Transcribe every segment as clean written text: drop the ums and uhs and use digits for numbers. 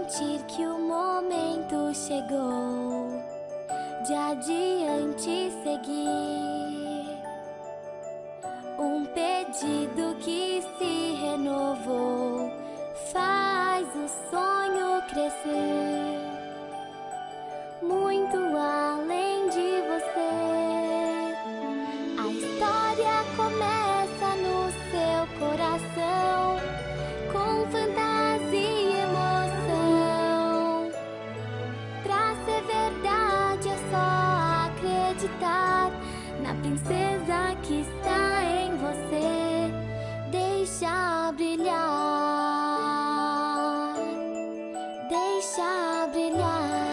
sentir que o momento chegou de adiante seguir. Um pedido que se renovou faz o sonho crescer muito além de você. A história começa no seu coração, com fantasia e emoção. Pra ser verdade é só acreditar na princesa que está em você. Deixa brilhar, deixa brilhar.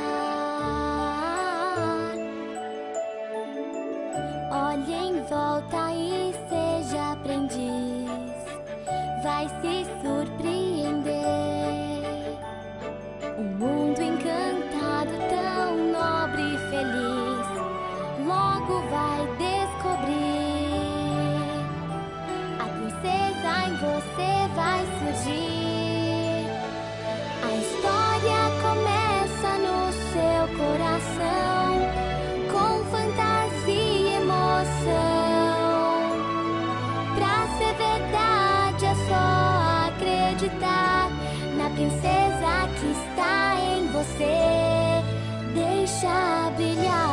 Olhe em volta e seja aprendiz, vai se surpreender. Um mundo encantado, tão nobre e feliz, logo vai descobrir. A princesa em você vai surgir. A história começa no seu coração, com fantasia e emoção. Pra ser verdade é só acreditar na princesa que está em você. Deixa brilhar.